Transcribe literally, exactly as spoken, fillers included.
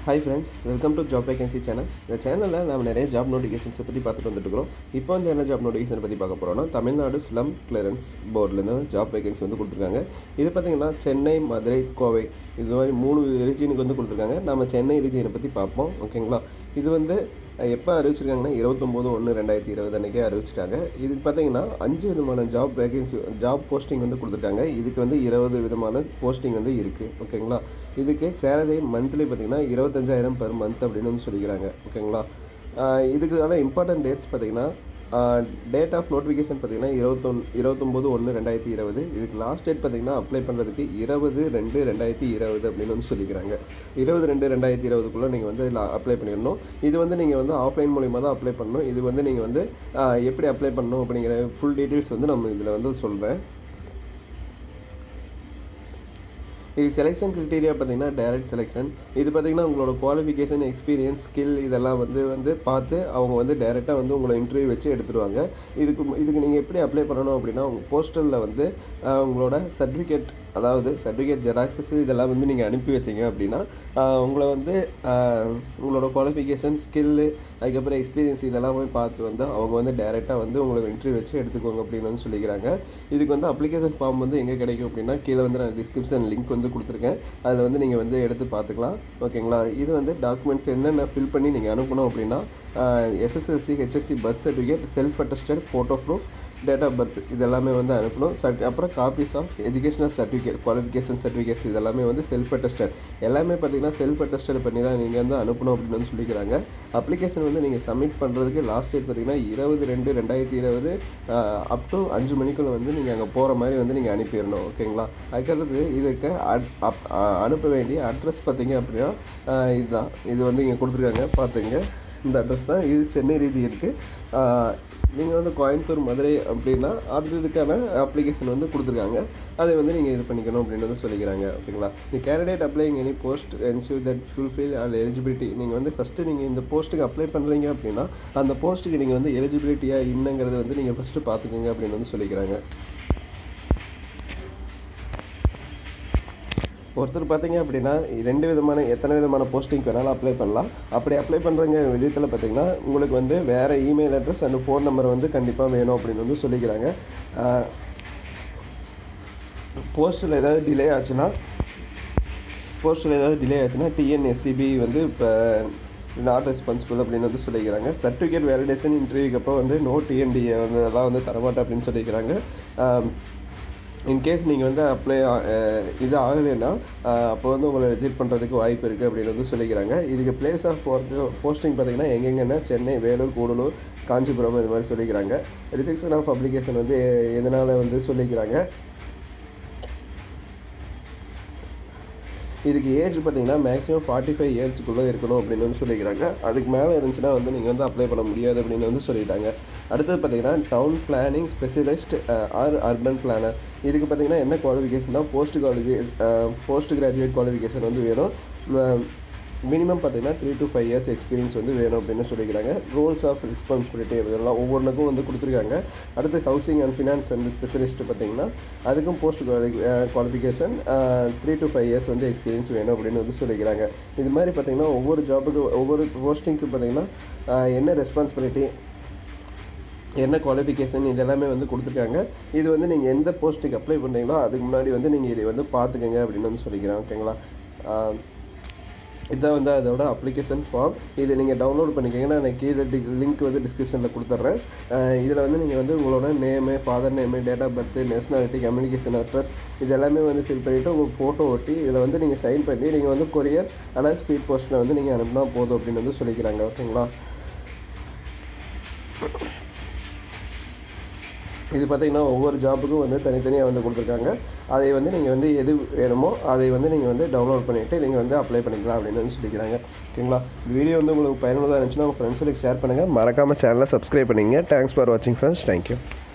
Hi friends, welcome to Job Vacancy channel. இந்த சேனலில் நம்ம நிறைய ஜாப் நோட்டிஃபிகேஷன்ஸை பற்றி பார்த்துட்டு வந்துட்டு இருக்கிறோம். இப்போ வந்து என்ன ஜாப் நோட்டிஃபிகேஷன் பற்றி பார்க்க போகிறோம்னா தமிழ்நாடு ஸ்லம் கிளியரன்ஸ் போர்ட்லேருந்து ஜாப் வேகன்சி வந்து கொடுத்துருக்காங்க. இது பார்த்திங்கன்னா சென்னை, மதுரை, கோவை இது மாதிரி மூணு ரீஜியனுக்கு வந்து கொடுத்துருக்காங்க. நம்ம சென்னை ரீஜியனை பற்றி பார்ப்போம். ஓகேங்களா? இது வந்து எப்போ அறிவிச்சிருக்காங்கன்னா இருபத்தொம்போது ஒன்று ரெண்டாயிரத்தி இருபது அன்றைக்கே அறிவிச்சிட்டாங்க. இதுக்கு பார்த்தீங்கன்னா அஞ்சு விதமான ஜாப் வேகன்சி ஜாப் போஸ்டிங் வந்து கொடுத்துருக்காங்க. இதுக்கு வந்து இருபது விதமான போஸ்டிங் வந்து இருக்குது. ஓகேங்களா? இதுக்கு சேலரி மந்த்லி பார்த்திங்கன்னா இருபத்தஞ்சாயிரம் பெர் மந்த் அப்படின்னு வந்து சொல்லிக்கிறாங்க. ஓகேங்களா? இதுக்கான இம்பார்ட்டன்ட் டேட்ஸ் பார்த்திங்கன்னா டேட் ஆஃப் நோட்டிஃபிகேஷன் பார்த்திங்கன்னா இருபத்தொன்று இருபத்தொம்போது ஒன்று ரெண்டாயிரத்தி இருபது. இதுக்கு லாஸ்ட் டேட் பார்த்திங்கன்னா அப்ளை பண்ணுறதுக்கு இருபது ரெண்டு ரெண்டாயிரத்தி இருபது அப்படின்னு வந்து சொல்லிக்கிறாங்க. இருபது ரெண்டு ரெண்டாயிரத்தி இருபதுக்குள்ளே நீங்கள் வந்து அப்ளை பண்ணிடணும். இது வந்து நீங்கள் வந்து ஆஃப்லைன் மூலிமா தான் அப்ளை பண்ணணும். இது வந்து நீங்கள் வந்து எப்படி அப்ளை பண்ணணும் அப்படிங்கிற ஃபுல் டீட்டெயில்ஸ் வந்து நம்ம இதில் வந்து சொல்கிறேன். இது செலெக்ஷன் க்ரைட்டீரியா பார்த்திங்கன்னா டைரக்ட் செலெக்ஷன். இது பார்த்திங்கன்னா உங்களோட குவாலிஃபிகேஷன், எக்ஸ்பீரியன்ஸ், ஸ்கில் இதெல்லாம் வந்து வந்து பார்த்து அவங்க வந்து டைரெக்டாக வந்து உங்களை இன்டர்வியூ வச்சு எடுத்துடுவாங்க. இதுக்கு இதுக்கு நீங்கள் எப்படி அப்ளை பண்ணணும் அப்படின்னா உங்கள் போஸ்டலில் வந்து உங்களோட சர்டிஃபிகேட், அதாவது சர்டிஃபிகேட் ஜெராக்ஸஸ் இதெல்லாம் வந்து நீங்கள் அனுப்பி வச்சிங்க அப்படின்னா உங்களை வந்து உங்களோட குவாலிஃபிகேஷன், ஸ்கில்லு, அதுக்கப்புறம் எக்ஸ்பீரியன்ஸ் இதெல்லாம் போய் பார்த்து வந்து அவங்க வந்து டைரெக்டாக வந்து உங்களை இன்டர்வியூ வச்சு எடுத்துக்கோங்க அப்படின்னு வந்து சொல்லிக்கிறாங்க. இதுக்கு வந்து அப்ளிகேஷன் ஃபார்ம் வந்து எங்கே கிடைக்கும் அப்படின்னா கீழே வந்து நான் டிஸ்கிரிப்ஷன் லிங்க் வந்து கொடுத்துருக்கேன். அதில் வந்து நீங்கள் வந்து எடுத்து பார்த்துக்கலாம். ஓகேங்களா? இது வந்து டாக்குமெண்ட்ஸ் என்னென்ன ஃபில் பண்ணி நீங்கள் அனுப்பணும் அப்படின்னா SSLC, HSC, birth certificate, self attested, photo proof, date of birth இதெல்லாமே வந்து அனுப்பணும். சர்ட் அப்புறம் copies of educational certificate, qualification certificates இதெல்லாமே வந்து செல்ஃப் அட்டஸ்டட் எல்லாமே பார்த்திங்கன்னா செல்ஃப் அட்டஸ்டட் பண்ணி தான் நீங்கள் வந்து அனுப்பணும் அப்படின்னு வந்து சொல்லிக்கிறாங்க. அப்ளிகேஷன் வந்து நீங்கள் சப்மிட் பண்ணுறதுக்கு லாஸ்ட் டேட் பார்த்திங்கன்னா இருபது ரெண்டு ரெண்டாயிரத்தி இருபது அப் டு அஞ்சு மணிக்குள்ளே வந்து நீங்கள் அங்கே போகிற மாதிரி வந்து நீங்கள் அனுப்பிடணும். ஓகேங்களா? அதுக்கடுத்து இதுக்கு அனுப்ப வேண்டிய அட்ரஸ் பார்த்திங்க அப்படின்னா இதுதான். இது வந்து இங்கே கொடுத்துருக்காங்க பார்த்துங்க. இந்த அட்ரஸ் தான். இது சென்னை ரீஜியனுக்கு. நீங்கள் வந்து கோயம்புத்தூர், மதுரை அப்படின்னா அது இதுக்கான அப்ளிகேஷன் வந்து கொடுத்துருக்காங்க. அதை வந்து நீங்கள் இது பண்ணிக்கணும் அப்படின்னு வந்து சொல்லிக்கிறாங்க. ஓகேங்களா? இந்த candidate applying any post ensure that fulfil all eligibility. நீங்கள் வந்து ஃபஸ்ட்டு நீங்கள் இந்த போஸ்ட்டுக்கு அப்ளை பண்ணுறீங்க அப்படின்னா அந்த போஸ்ட்டுக்கு நீங்கள் வந்து எலிஜிபிலிட்டியாக என்னங்கிறது வந்து நீங்கள் ஃபஸ்ட்டு பார்த்துக்கோங்க அப்படின்னு வந்து சொல்லிக்கிறாங்க. ஒருத்தர் பார்த்தீங்க அப்படின்னா ரெண்டு விதமான எத்தனை விதமான போஸ்டிங் வேணாலும் அப்ளை பண்ணலாம். அப்படி அப்ளை பண்ணுறங்க விதத்தில் பார்த்திங்கன்னா உங்களுக்கு வந்து வேறு email address and phone number வந்து கண்டிப்பாக வேணும் அப்படின்னு வந்து சொல்லிக்கிறாங்க. போஸ்ட்டில் ஏதாவது டிலே ஆச்சுன்னா போஸ்ட்டில் ஏதாவது டிலே ஆச்சுன்னா டிஎன்எஸ்சிபி வந்து இப்போ நாட் ரெஸ்பான்சிபிள் அப்படின்னு வந்து சொல்லிக்கிறாங்க. சர்டிஃபிகேட் வேலிடேஷன் இன்டர்வியூக்கு அப்போ வந்து நோ டிஎன்டிஏ வந்து அதெல்லாம் வந்து தரமாட்டேன் அப்படின்னு சொல்லிக்கிறாங்க. இன்கேஸ் நீங்கள் வந்து அப்ளை இது ஆகலைன்னா அப்போ வந்து உங்களை ரிஜெக்ட் பண்ணுறதுக்கு வாய்ப்பு இருக்குது அப்படின்னு வந்து சொல்லிக்கிறாங்க. இதுக்கு பிளேஸ் ஆஃப் ஒர்க் போஸ்டிங் பார்த்திங்கன்னா எங்கெங்கன்னா சென்னை, வேலூர், கூடலூர், காஞ்சிபுரம் இது மாதிரி சொல்லிக்கிறாங்க. ரிஜெக்ஷன் ஆஃப் அப்ளிகேஷன் வந்து எதனால் வந்து சொல்லிக்கிறாங்க. இதுக்கு ஏஜ் பார்த்திங்கன்னா மேக்ஸிமம் ஃபார்ட்டி ஃபைவ் இயர்ஸ்க்குள்ளே இருக்கணும் அப்படின்னு வந்து சொல்லிக்கிறாங்க. அதுக்கு மேலே இருந்துச்சுன்னா வந்து நீங்கள் வந்து அப்ளை பண்ண முடியாது அப்படின்னு வந்து சொல்லிட்டாங்க. அடுத்தது பார்த்திங்கன்னா town planning specialist or urban planner. இதுக்கு பார்த்திங்கன்னா என்ன குவாலிஃபிகேஷன்னா post quali post graduate qualification வந்து வேணும். மினிமம் பார்த்திங்கன்னா three to five years experience வந்து வேணும் அப்படின்னு சொல்லிக்கிறாங்க. ரோல்ஸ் ஆஃப் ரெஸ்பான்சிபிலிட்டி இதெல்லாம் ஒவ்வொன்றுக்கும் வந்து கொடுத்துருக்காங்க. அடுத்து housing and finance and specialist பார்த்திங்கன்னா அதுக்கும் post quali qualification three to five years வந்து எக்ஸ்பீரியன்ஸ் வேணும் அப்படின்னு வந்து சொல்லிக்கிறாங்க. இது மாதிரி பார்த்திங்கன்னா ஒவ்வொரு ஜாபுக்கு ஒவ்வொரு போஸ்டிங்க்கு பார்த்திங்கன்னா என்ன ரெஸ்பான்சிபிலிட்டி, என்ன குவாலிஃபிகேஷன் இதெல்லாமே வந்து கொடுத்துருக்காங்க. இது வந்து நீங்கள் எந்த போஸ்ட்டுக்கு அப்ளை பண்ணுறீங்களோ அதுக்கு முன்னாடி வந்து நீங்கள் இதை வந்து பார்த்துக்கங்க அப்படின்னு வந்து சொல்லிக்கிறேன். ஓகேங்களா? இதுதான் வந்து அதோட அப்ளிகேஷன் ஃபார்ம். இதை நீங்கள் டவுன்லோட் பண்ணிக்கங்கன்னா நான் கீழே லிங்க் வந்து டிஸ்கிரிப்ஷனில் கொடுத்துட்றேன். இதில் வந்து நீங்கள் வந்து உங்களோட name, father name, date of birth, nationality, communication address இது எல்லாமே வந்து ஃபில் பண்ணிவிட்டு உங்கள் ஃபோட்டோ ஒட்டி இதில் வந்து நீங்கள் சைன் பண்ணி நீங்கள் வந்து கொரியர் ஆனால் ஸ்பீட் போஸ்ட்டில் வந்து நீங்கள் அனுப்பினா போதும் அப்படின்னு வந்து சொல்லிக்கிறாங்க. ஓகேங்களா? இது பார்த்திங்கன்னா ஒவ்வொரு ஜாபுக்கும் வந்து தனித்தனியாக வந்து கொடுத்துருக்காங்க. அதை வந்து நீங்கள் வந்து எது வேணுமோ அதை வந்து நீங்கள் வந்து டவுன்லோட் பண்ணிவிட்டு நீங்கள் வந்து அப்ளை பண்ணிக்கலாம் அப்படின்னு வந்து சொல்லிக்கிறாங்க. ஓகேங்களா? இந்த வீடியோ வந்து உங்களுக்கு பயனுள்ளதாக இருந்துச்சுன்னா உங்கள் ஃப்ரெண்ட்ஸுக்கு ஷேர் பண்ணுங்கள். மறக்காமல் சேனலை சப்ஸ்கிரைப் பண்ணிங்க. தேங்க்ஸ் ஃபார் வாட்சிங் ஃப்ரெண்ட்ஸ். தேங்க்யூ.